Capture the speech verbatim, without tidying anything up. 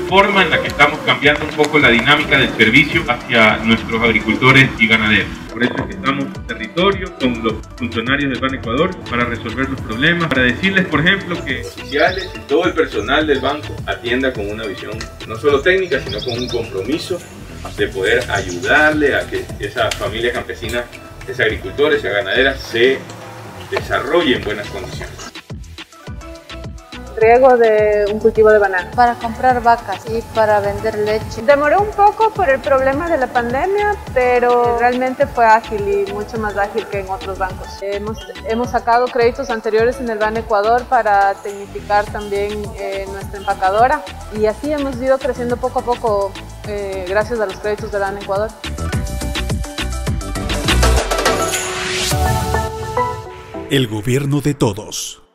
forma en la que estamos cambiando un poco la dinámica del servicio hacia nuestros agricultores y ganaderos. Por eso es que estamos en territorio con los funcionarios del Banecuador para resolver los problemas, para decirles, por ejemplo, que oficiales y todo el personal del banco atienda con una visión no solo técnica, sino con un compromiso de poder ayudarle a que esa familia campesina, esa agricultora, esa ganadera se desarrolle en buenas condiciones. Riego de un cultivo de banano. Para comprar vacas y para vender leche. Demoró un poco por el problema de la pandemia, pero realmente fue ágil y mucho más ágil que en otros bancos. Hemos, hemos sacado créditos anteriores en el Banecuador para tecnificar también eh, nuestra empacadora y así hemos ido creciendo poco a poco eh, gracias a los créditos del Banecuador. El gobierno de todos.